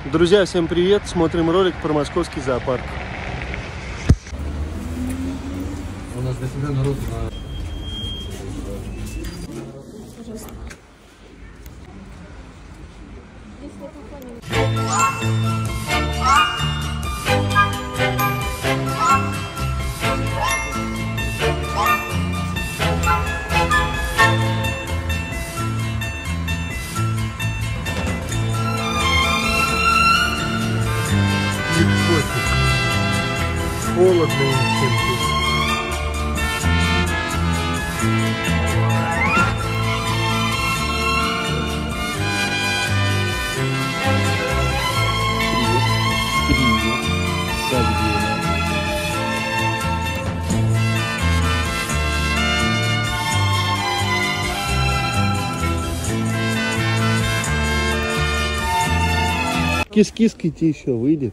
Друзья, всем привет! Смотрим ролик про московский зоопарк. У нас дофига народу на... Холодно всем тут. Привет. Как дела? Кис-киска идти еще выйдет.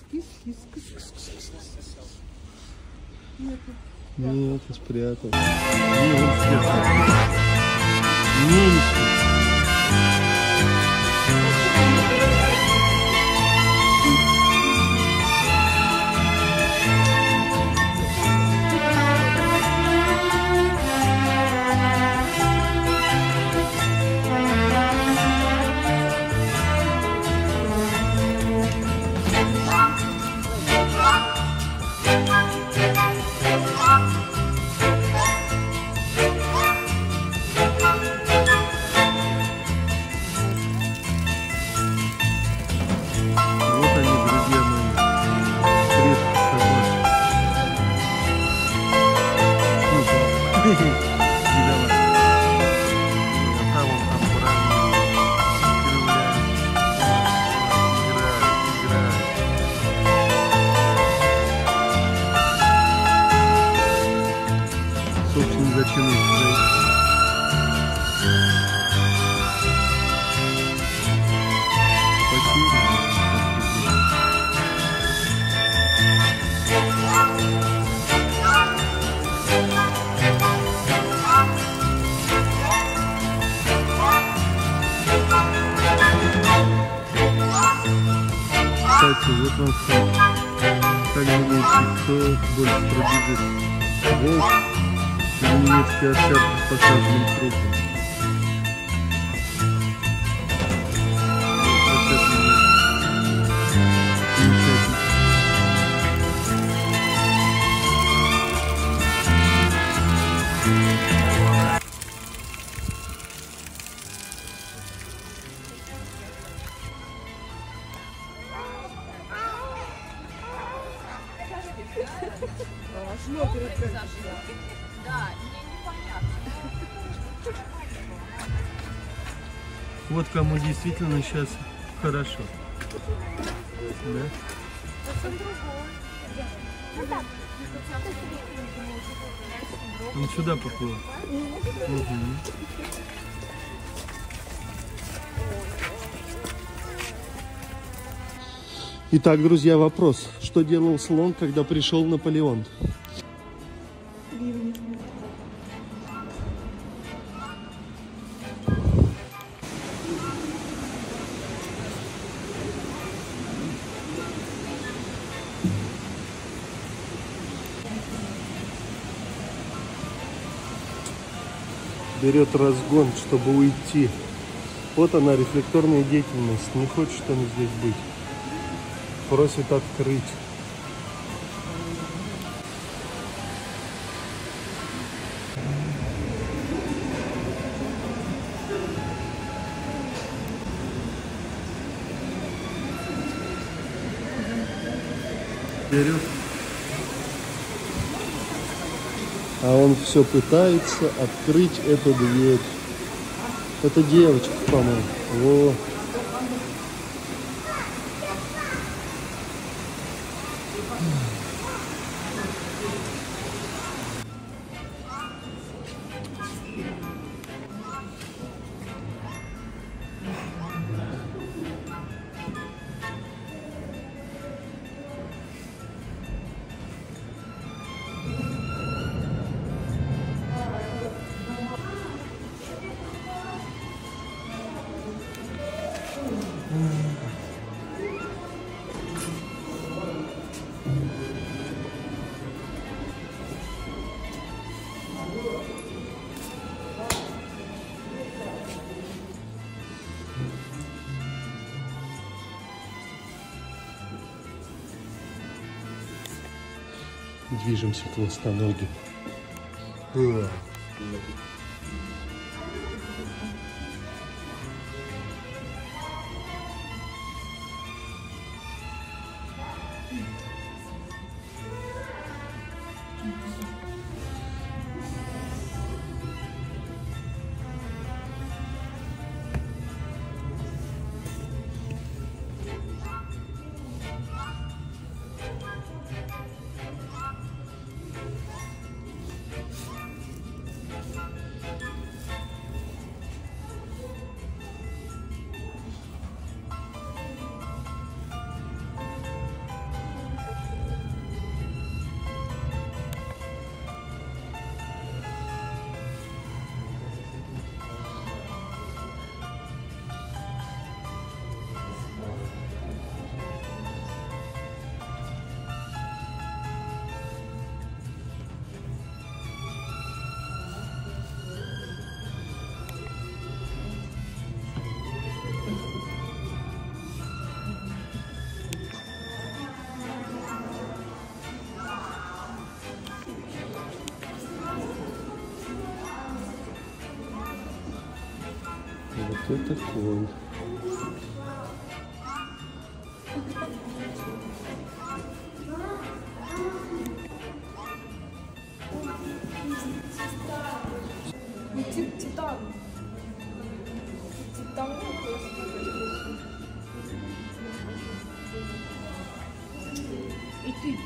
Нет, ты спрятал. Не, он спрятал. Не спрятал. Собственно, зачем их строить? Кстати, вот вам факт. Как думаете, кто больше пробежит? Волк или немецкий овчарка с посаженным трупом? Да, мне непонятно. Вот кому действительно сейчас хорошо. Да? Он сюда поплыл. Угу. Итак, друзья, вопрос. Что делал слон, когда пришел Наполеон? Берет разгон, чтобы уйти. Вот она, рефлекторная деятельность. Не хочет он здесь быть. Просит открыть. Берет. А он все пытается открыть эту дверь. Это девочка, по-моему. Во. Движемся к ластоноге. Вот это конь. Титан. Титан. И ты.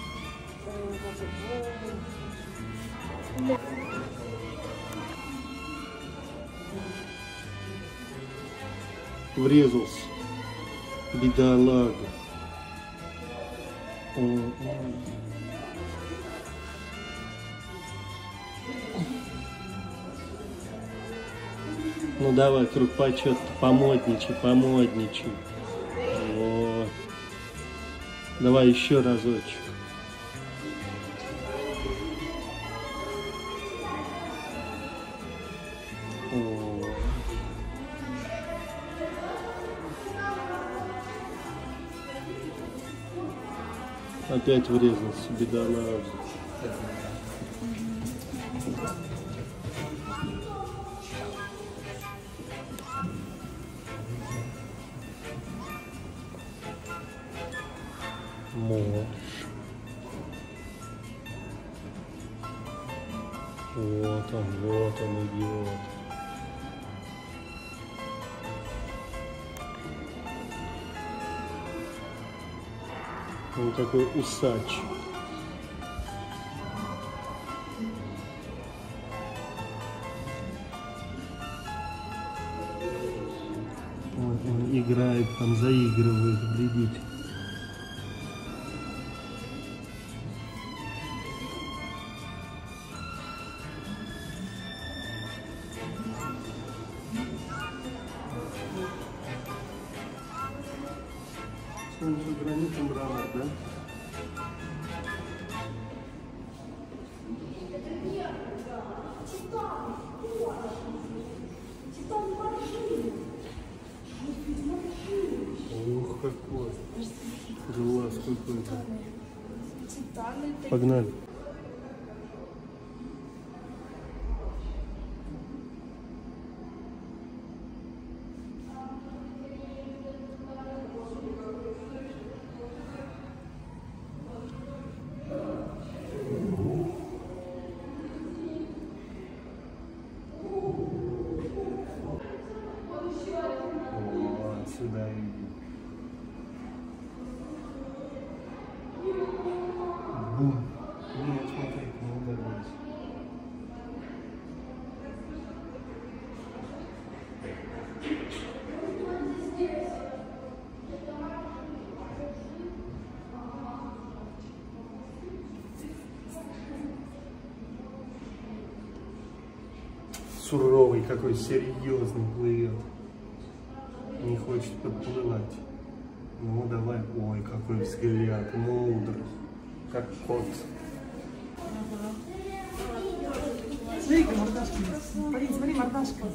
Врезался. Бедолага. Ну давай, круг почета, помодничай, помодничай. Вот. Давай еще разочек. О. Опять врезался, бедолага. Морж. Вот он идет. Он такой усач. Вот он играет, там заигрывает, глядите. Он же гранитом мрамор, да? Ух, какой! Глаз какой-то. Погнали. Сюда иди. Бум. Нет, смотри, не ударилась. Суровый, какой серьезный плывет. Не хочет подплывать. Ну давай. Ой, какой взгляд, мудрый. Как кот. Смотри, как мордашка. Полин, смотри, мордашка.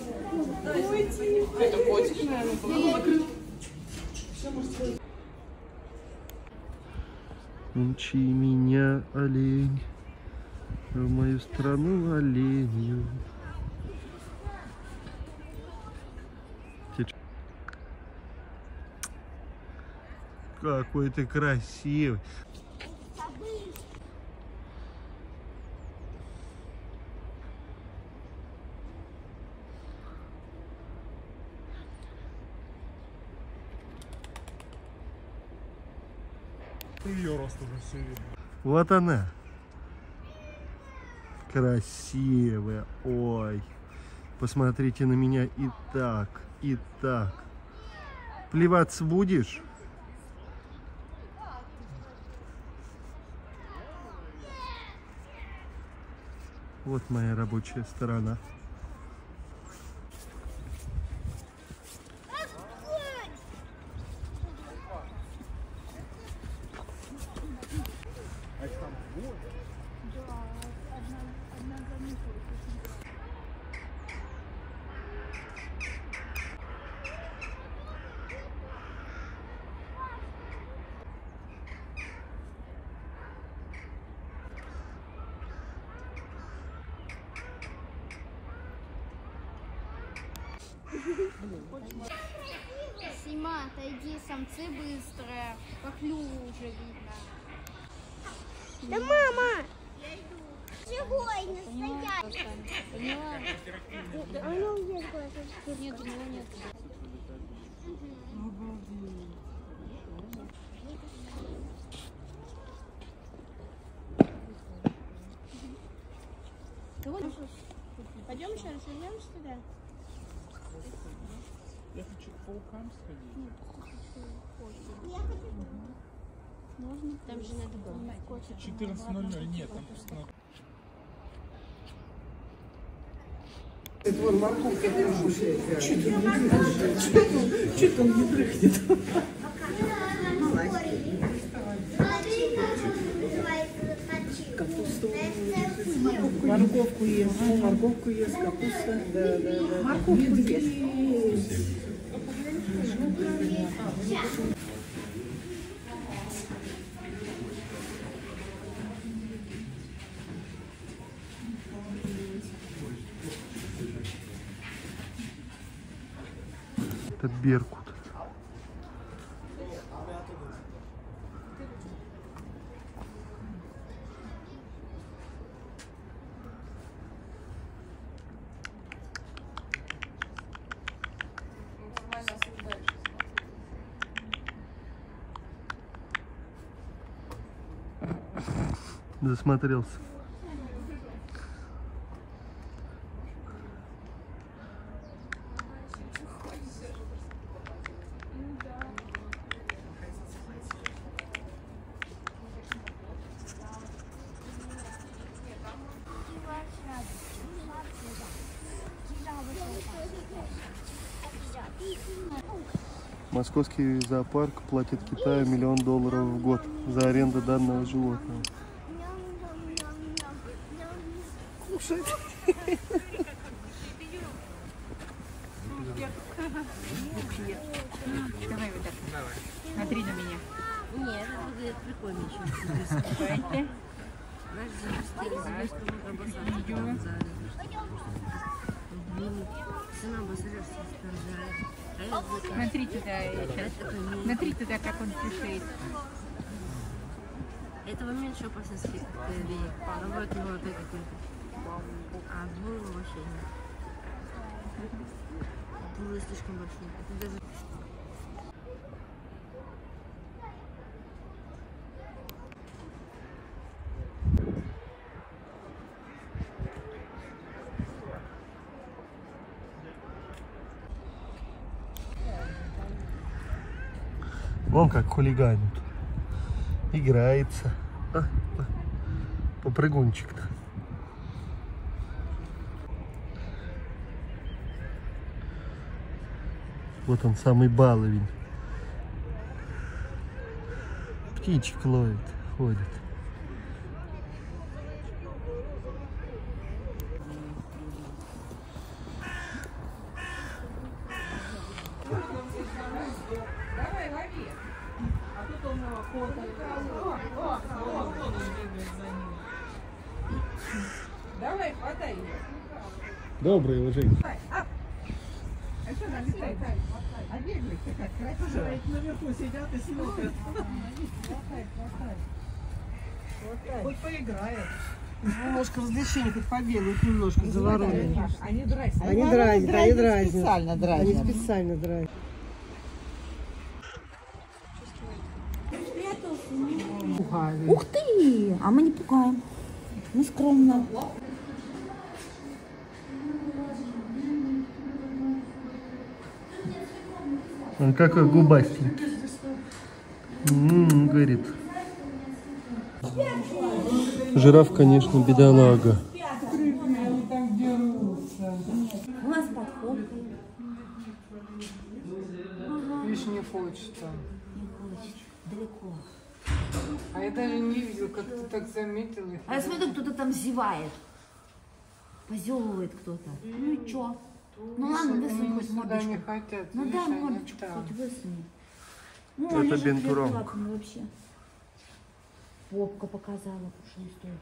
Это котик, наверное, закрыл. Все, может, Умчи меня, олень, в мою страну оленью. Какой ты красивый. Ее рост уже все видно. Вот она. Красивая. Ой. Посмотрите на меня и так, и так. Плеваться будешь? Вот моя рабочая сторона. Сима, отойди, самцы быстрые, по клюву уже видно. Да мама! Я иду. Сегодня стоять. Поняла? А ну где куда-то? Нет, у него нет. Пойдем еще раз вернемся туда? Я хочу к паукам сходить. Я хочу. Можно? Там же надо было. 14:00, нет, там просто надо. Чуть он не прыгнет. Капусту. Морковку ест. Морковку ест, капуста. Да. Морковку ест. Это беркут. Засмотрелся. Московский зоопарк платит Китаю $1 миллион в год за аренду данного животного. Кушает. Давай вот так. Смотри на меня. Нет, это будет прикольно еще. Смотри туда, смотри туда, как он кушает. Этого меньше опасности, как линии. Наоборот, у него опять какой-то. А было вообще нет. Было слишком большое. Это даже... Вон как хулиганит. Играется. Попрыгунчик-то. Вот он, самый баловень. Птичек ловит, ходит. Давай, лови. А тут он Давай, хватай ее. Добрый уже. А что она летает? А бегает-то как красиво. Наверху сидят и смотрят. Хоть поиграет. Немножко развлечений, хоть побегают немножко за воронами. Они дразнят. Они дразнят, они дразнят. Специально дразнят. Они специально дразнят. Ух ты! А мы не пугаем. Мы скромно. Он какой губастый. Говорит. Жираф, конечно, бедолага. У нас подход. Видишь, не хочется. Не хочет. Далеко. А я даже не видел, как ты так заметил их. А я смотрю, кто-то там зевает. Позевывает кто-то. Ну и чё? Ну ладно, высунь хоть сюда не мордочку. хотят. Ну видишь, дай они мордочку там. хоть высуни. Ну, Это они же бентуром. лапами вообще. Попка показала пушистую.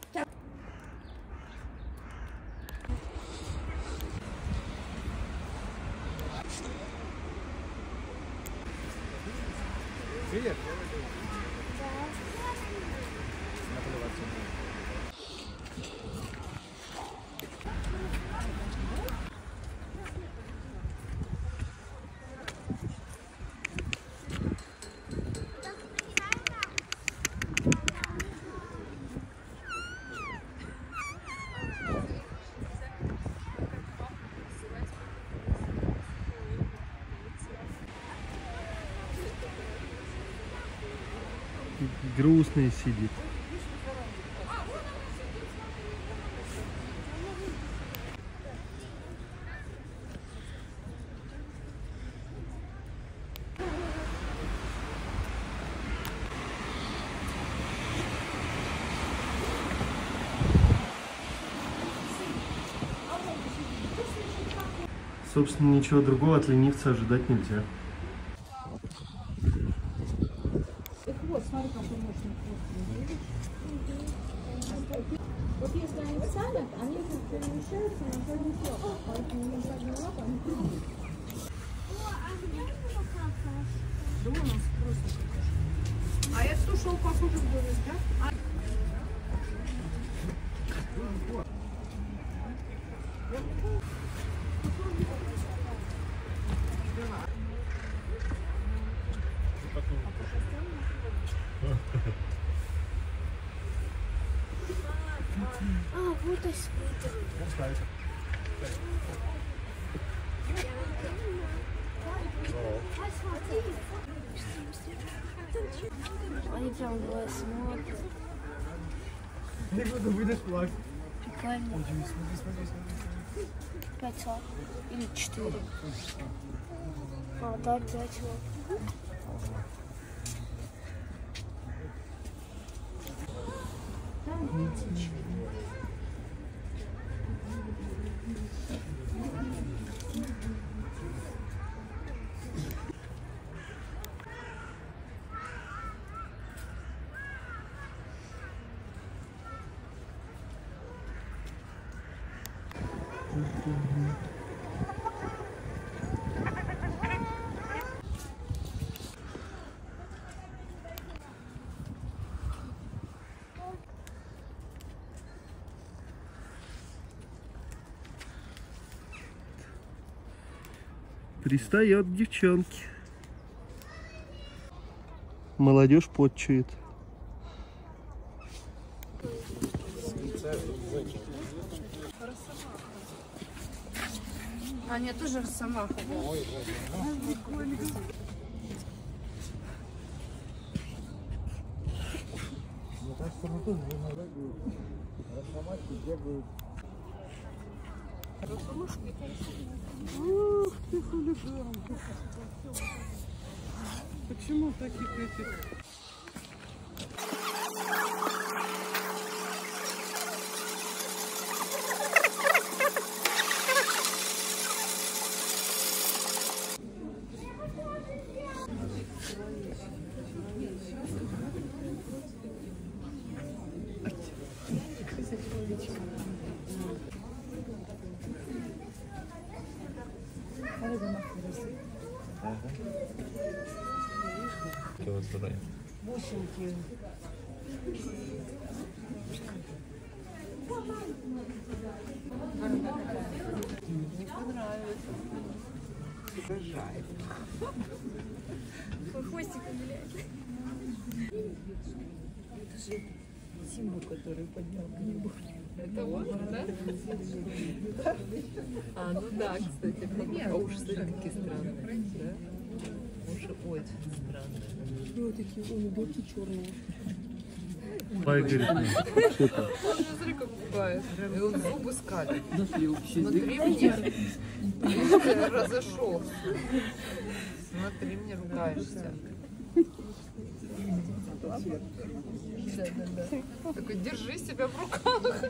Грустный сидит. Собственно, ничего другого от ленивца ожидать нельзя. Вот, смотри, какой мощный хвост. Вот если они встанут, они перемещаются на задних лапах, поэтому на задние лапы они прыгают. Да у нас просто какашка. А это ушел похоже в город, да? А, вот и скутер. Они прям двое смотрят. Я буду будешь плакать. Прикольно. 5 лап. Или 4. А, да, 5 лап. Пристает девчонки. Молодежь подчует. А, нет, тоже росомаха. Ух ты, хулиган. Почему таких этих? Бусинки. Не понравится. Угрожает. Хвостиком виляет. Это же Симбу, который поднял грибу. Это он, да? А, ну да, кстати. А уши, смотри, какие странные. Да? Уши очень странные. Вот такие глубокие черные. Пай говорит, что там? Он же, смотри, как пугает. И он зубы скалит. Смотри мне. Разошелся. Смотри, мне ругаешься. Да. Такой, держи себя в руках.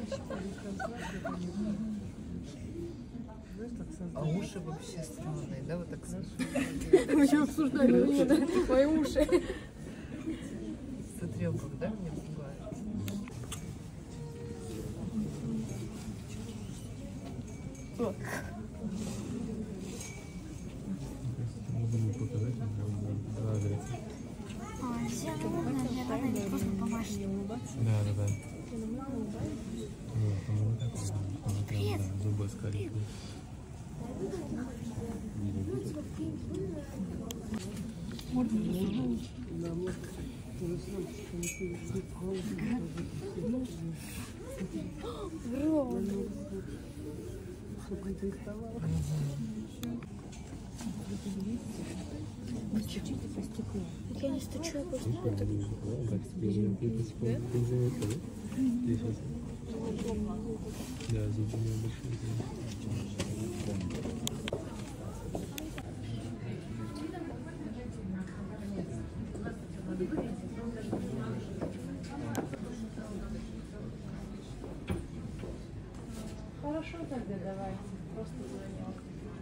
А уши вообще странные, да? Вот так Мы еще обсуждали, да, твои уши. смотри, он как, да, меня пугает. Все равно, наверное, не просто помашет. Да. Нет, по-моему, так. Привет. Зубы скалить. Я не стучу, я просто это. Да, зубы у меня большие. Хорошо тогда давай. Просто звоню.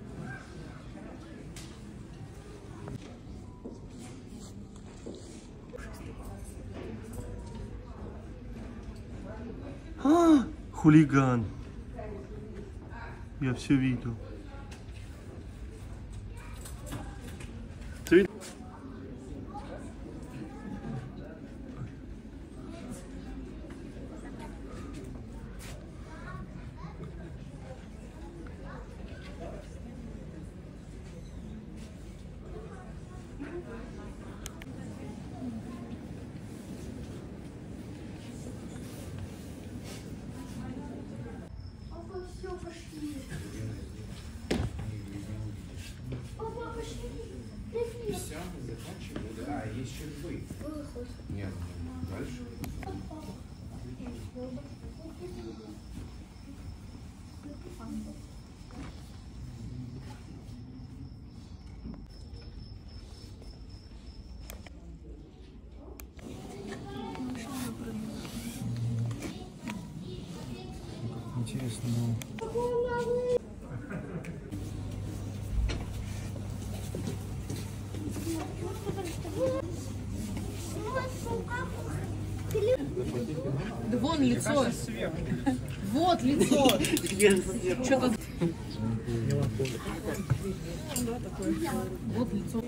Хулиган. Я все видел. Ты... Папа, все, пошли. Папа, пошли. Привет. Все, мы закончили. Да, еще вы. Нет, дальше. Интересно. Да вон лицо. Вот лицо. Что-то... Вот лицо.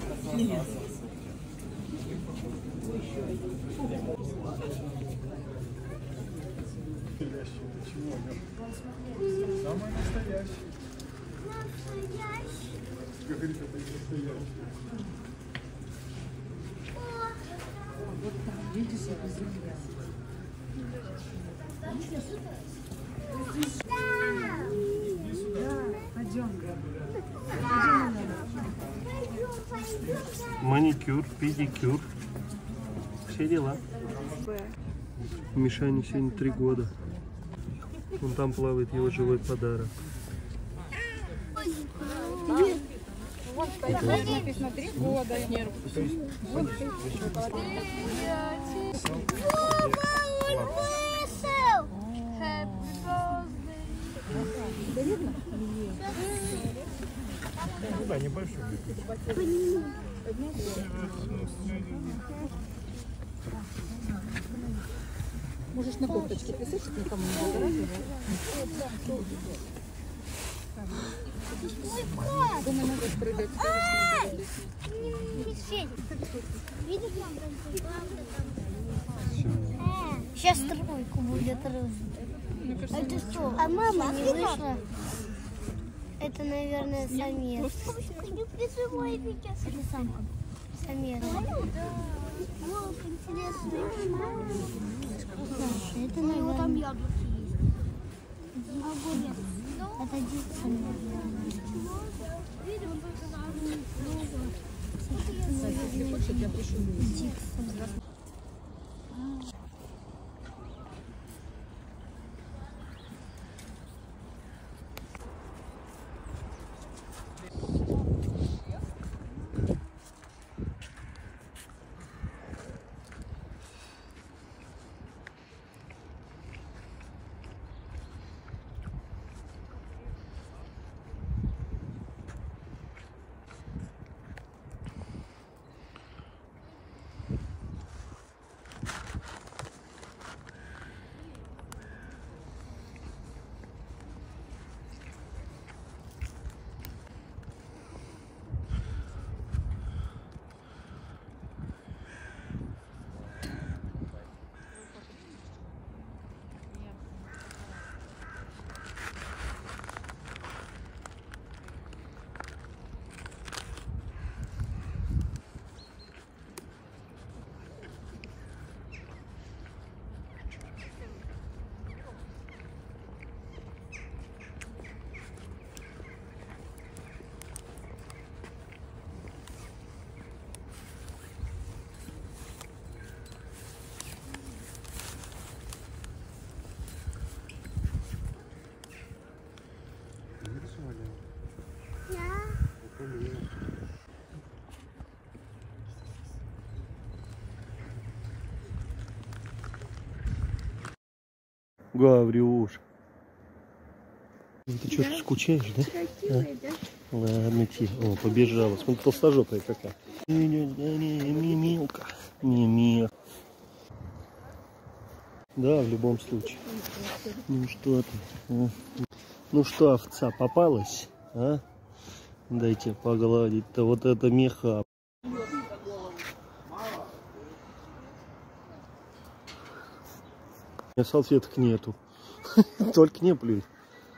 Самый настоящий. Говорит, это и настоящий. Видишь, это земля. Пойдем. Маникюр, педикюр. Все дела. Мишане сегодня 3 года. Он там плавает, его живой подарок. Вот стоит написано 3 года. Вот Ну да, небольшой. можешь на кофточке писать, чтобы никому не выгораживать. Думаю, надо прыгать. Сейчас тройку будет рыжий. Это что? А мама не вышла. Это, наверное, самец. Это самка. Самец. Это, наверное, там яблоки есть. Это Диксон, Если хочешь, я пишу. Диксон. Гаврюш. Ты что-то скучаешь, да? Ладно, тебе. О, побежала. Смотри, толстожопая какая. Мимилка. Мимил. Да, в любом случае. Ну что ты? Ну что, овца попалась? А? Дайте погладить-то. Вот это меха. У меня салфеток нету. Только не плюй.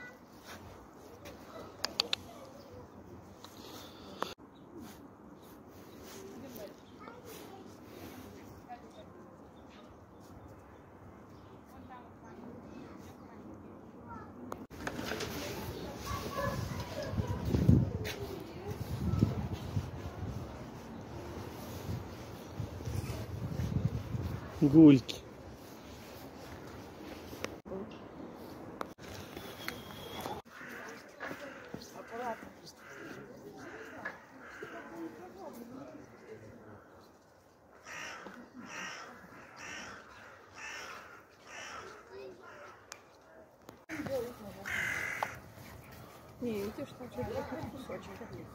Гульки. Не, видишь, там что-то кусочки.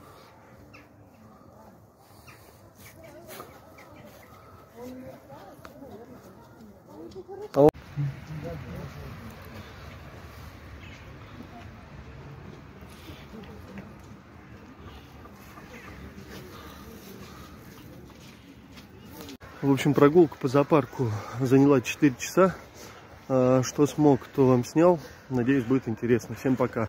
В общем, прогулка по зоопарку заняла 4 часа. Что смог, то вам снял. Надеюсь, будет интересно. Всем пока.